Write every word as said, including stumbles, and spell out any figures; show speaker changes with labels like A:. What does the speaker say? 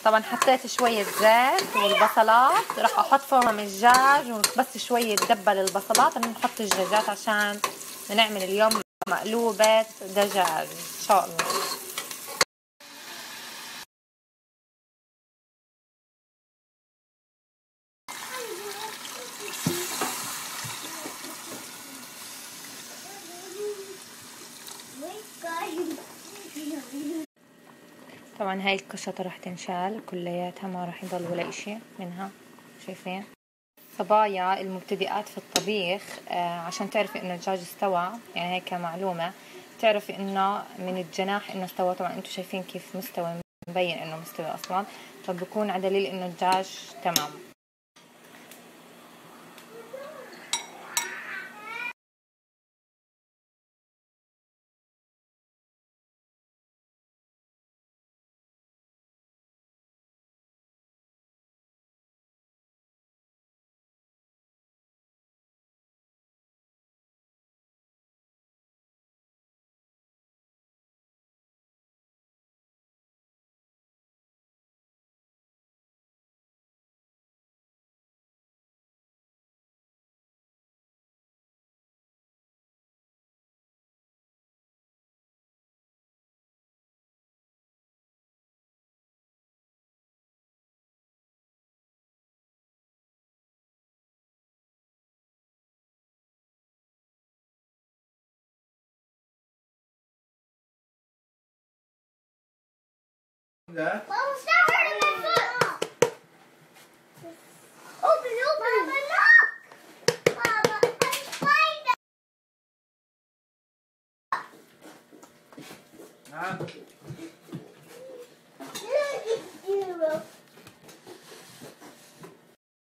A: طبعا حطيت شوية زيت والبصلات، راح احط فوقهم الدجاج وبس شوية دبل البصلات، نحط الدجاجات عشان نعمل اليوم مقلوبة دجاج ان شاء الله. طبعا هاي القشطة راح تنشال كلياتها، ما راح يضل ولا اشي منها، شايفين؟ صبايا المبتدئات في الطبيخ آه عشان تعرفي انه الدجاج استوى، يعني هيك معلومة تعرفي انه من الجناح انه استوى. طبعا انتم شايفين كيف مستوى، مبين انه مستوى اصلا، فبكون على دليل انه الدجاج تمام.
B: That? Mom, stop hurting my foot! Open, open! Mama, look! Mama, I'm fine!
C: Huh?